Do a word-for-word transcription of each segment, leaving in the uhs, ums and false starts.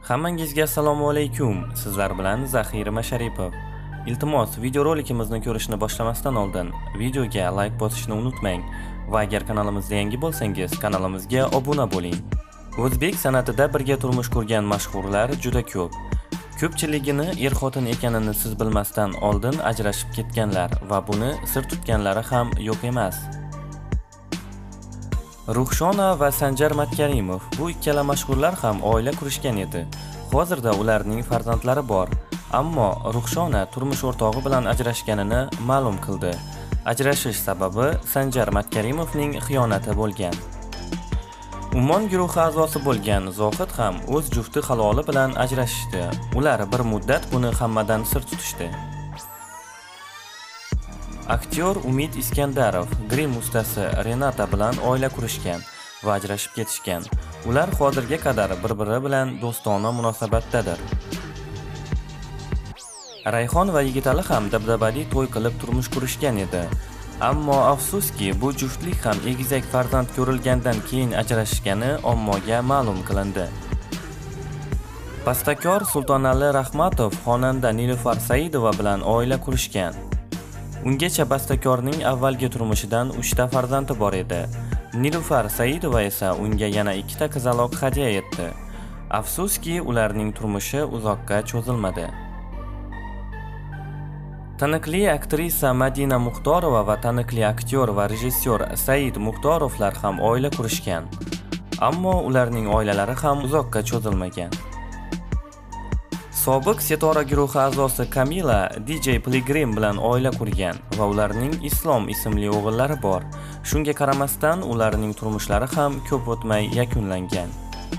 Hammangizga assalomu alaykum. Sizlar bilan Zahir Masharipov. Iltimos, videorolikimizni ko'rishni boshlamasdan oldin videoga like bosishni unutmang va agar kanalimizda yangi bo'lsangiz, kanalimizga obuna bo'ling. O'zbek san'atida birga turmush qurgan mashhurlar juda ko'p. Ko'pchiligini er-xotin ekanini siz bilmasdan oldin ajrashib ketganlar va buni sir tutganlari ham yo'q emas. Ruxshona va Sanjar Matkarimov bu ikkala mashhurlar ham oila qurishgan edi. Hozirda ularning farzandlari bor, ammo Ruxshona turmush o'rtog'i bilan ajrashganini ma'lum qildi. Ajrashish sababi Sanjar Matkarimovning xiyonati bo'lgan. Ummon guruhi a'zosi bo'lgan Zohid ham o'z jufti haloli bilan ajrashishdi. Ular bir muddat buni hammadan sir tutishdi. Aktyor Umid Iskandarov grim ustasi Renata bilan oila qurishgan va ajrashib ketishgan. Ular hozirga qadar bir-biri bilan do'stona munosabatdadir. Rayhon va Yigitali ham dabdabali to'y qilib turmush qurishgan edi. Ammo afsuski, bu juftlik ham egizak farzand ko'rilgandan keyin ajrashgani ommaga ma'lum qilindi. Bastakor Sultonali Rahmatov xonanda Nilufar Saidova bilan oila qurishgan. Ungacha bastakorning avvalgi turmushidan uchta farzandi bor edi. Nilufar Saidova esa unga yana ikkita qizaloq hadya etdi. Afsuski, ularning turmushi uzoqqa cho'zilmadi. Taniqli aktrisa Madina Muxtorova va taniqli aktyor va rejissyor Said Muxtorovlar ham oila qurishgan. Ammo ularning oilalari ham uzoqqa cho'zilmagan. Sobiq Setora guruhi a'zosi Kamila D J Pilgrim bilan oila qurgan va ularning Islom ismli o'g'illari bor. Shunga qaramasdan ularning turmushlari ham ko'p o'tmay yakunlangan.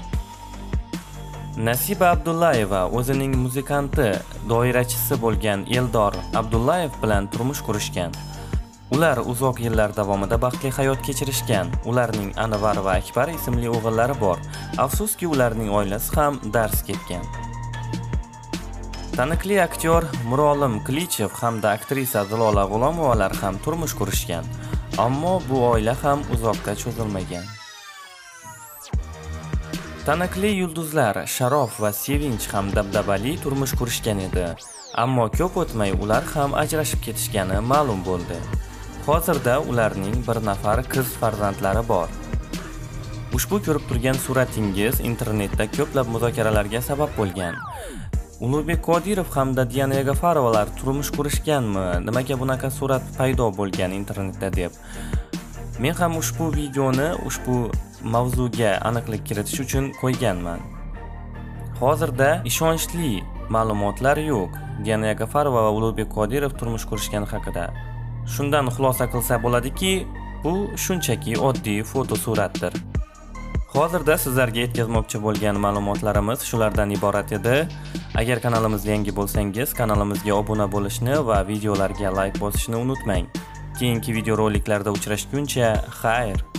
Nasiba Abdullayeva o'zining muzikanti, doirachisi bo'lgan Eldor Abdullayev bilan turmush qurishgan. Ular uzoq yillar davomida baxtli hayot kechirishgan. Ularning Anvar va Akbar ismli o'g'illari bor. Afsuski, ularning oilasi ham dars ketgan. Taniqli aktyor Murolim Klichev hamda aktrisa Zilola G'ulomovalar ham turmush qurishgan. Ammo bu oila ham uzoqqa cho'zilmagan. Taniqli yulduzlar Sharof va Sevinch ham dabdabali turmush qurishgan edi. Ammo ko'p o'tmay ular ham ajrashib ketishgani ma'lum bo'ldi. Hozirda ularning bir nafar qiz farzandlari bor. Ushbu ko'rib turgan suratingiz internetda ko'plab muzokaralarga sabab bo'lgan. Ulug'bek Qodirov hamda Diana Yagafarovalar turmush qurishganmi? Nimaga bunaqa surat paydo bo'lgan internetda deb. Men ham ushbu videoni ushbu mavzuga aniqlik kiritish uchun qo'yganman. Hozirda ishonchli ma'lumotlar yo'q Diana Yagafarova va Ulug'bek Qodirov turmush qurishgani haqida. Shundan xulosa qilsa bo'ladiki, bu shunchaki oddiy fotosuratdir. Hozirda sizlarga yetkazmoqchi bo'lgan ma'lumotlarimiz shulardan iborat edi. Agar kanalimizga yangi bo'lsangiz, kanalimizga obuna bo'lishni va videolarga like bosishni unutmang. Keyingi videoroliklarda uchrashguncha, xayr.